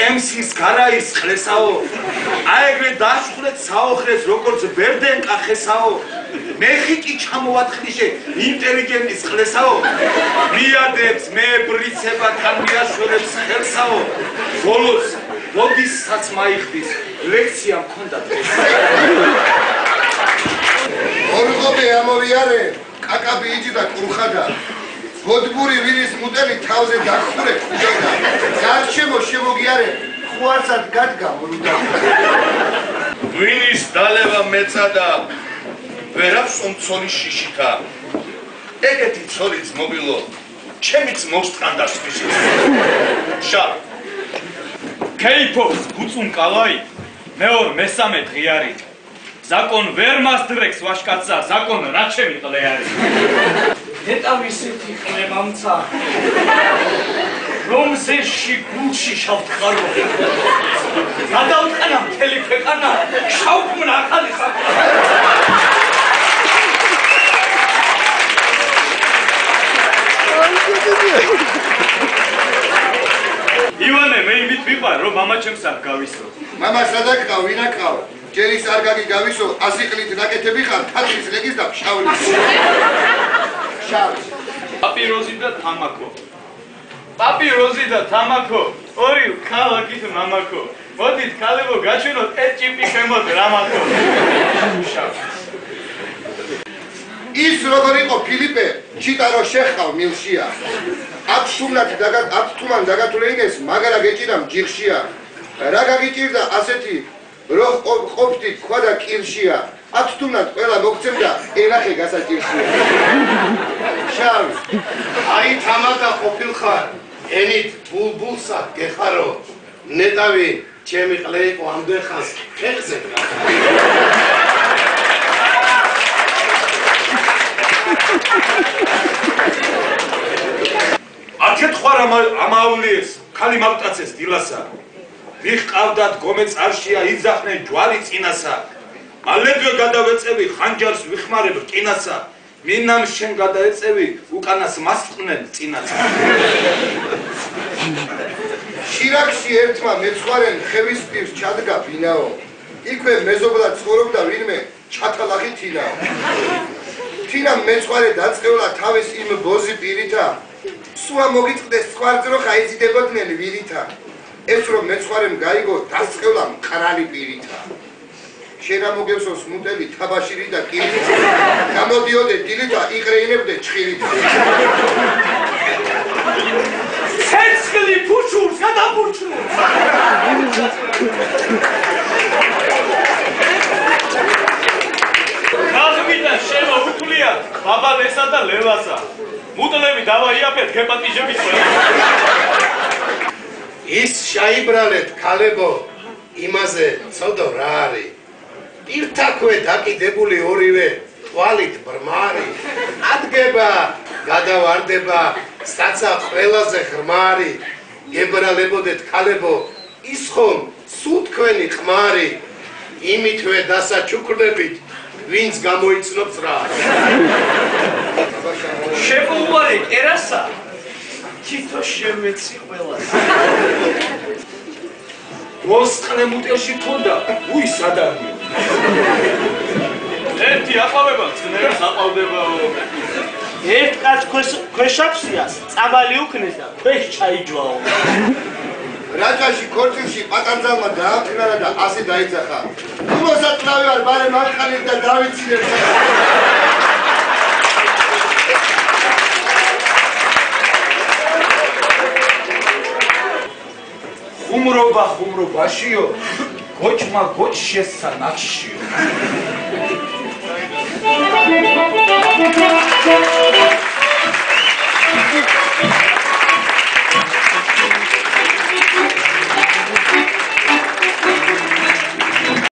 ტემსის გარაის ხლესაო აეგრე დაშხლეთ საოხრეს როგორც ბერდენ კახესაო მეხიკი ჩამოვათხნიშე ინტელიგენტის ხლესაო მიადებს მე ბრიცება თამიაშვილებს ხელსაო ბოლოს ბოდისაც მაიხდის ლექცია მქონდა ორღობე ამოვიარე კაკაბი იჯდა კურხადა გოდბური ვირის მუტელი თავზე დახურე ხუჯოდა გარჩემო შემოგიარე ხუარსად გადგა მორუდა ვინის დალევა მეწადა ვერაფს უმცოლი შიშითა ეგეთი ცოლიც მობილო ჩემიც მოსტყანდა სვიში შა კეიფობს გუწუნკალაი მეორ მესამე ღიარი ზაკონ ვერ მასდრექს ვაშკაცა ზაკონ რა ჩემი ყლე არის ნეტავისეთი ყლებამცა რომ ზეში გულში შავთხარო გადავტყენა მთელი ქვეყანა შავქმნა ახალი ხალხი ივანე მე იმით ვიყარ რომ მამა ჩემს არ გავისო მამა სადაკა ვინა ყავ ჯერის არ გაგი გავისო ასიყლით ნაკეთები ხარ თათრის ლეგის და ფშავლის შავს პაპიროზი და თამაკო ორი ქალაქის მამაკო მოდით ქალებო გაჩვენოთ ეს ჭიპი ხემოთ რამაკო ის როგორ იყო ფილიპე ჩიტარო შეხავ მილშია 10 თუმან დაგათულენგეს მაგარა გეჭირამ ჯიხშია რა გაგიჭირდა ასეთი რო ყოფთი ქვა და კილშია 10 თუმნად ყველა მოგცემდა ენახე გასაჭირშია შავს აი თამადა ყოფილხარ ენით ბულბულსა გეხარო ნეტავი ჩემი ყლე იყო ამდენ ხანს ხეხზე აკეთხვარ ამაულიეს ქალი მავტაცეს დილასა ვიხყავდათ გომე წარშია იძახნე ჯვარი წინასა მალევე გადავეწევი ხანჯარს ვიხმარებ რკინასა მინამ შენ გადაეწევი უკანას მასწნენ წინასა შირაქში ერთმა მეცხვარენ ხევის პირს ჩადგა ბინაო იქვე მეზობლად ცხოვრობდა ვინმე ჩათალაღი თინაო თინამ მეცხვარე დაწყევლა თავის იმ ბოზი პირითა სუა მოგიწყდეს სკვარძრო ხაიზიდებოდნენ ვირითა ეს რომ მეცხვარემ გაიგო დასწყევლა მყრალი პირითა შენ ამოგევსოს მუტელი თაბაშირი და კილით გამოდიოდე დილით და იყრეინებდე ჩხირით ცეცხლი ფუჩურს გადაბურჩულს ხალხიდან შემო უთვლია ბაბალესა და ლევასა მუტლები დავაიაფეთ გეპატიჟების ყველა ის შაიბრალეთ ქალებო იმაზე ცოდო რა არის პირთაქვე დაკიდებული ორივე თვალით ბრმარი ადგება გადავარდება სტაცა ყველაზე ღრმარი გებრალებოდეთ ქალებო ის ხომ სულ თქვენი ყმარი იმითვე დასაჩუქრდებით ვინც გამოიცნობს რა შეპულვარი კერასა თითო შემეცი ყველას მოსწყნე მუტელში ქონდა უი სადარგი ერთი აყვავება წნერს აყვავდებაო ერთ კაც ქვეშაფსიას წამალი უქნეს და ქვეშ ჩაიჯვაო რაჭაში ქორწილში პატანძალმა დააფრინარა და ასე დაიძახა უმოსატნავი ვარ ბარე მარხალით და დავიცინებ ხუმრობაშიო გოჭმა გოჭშესა ნაჩშიო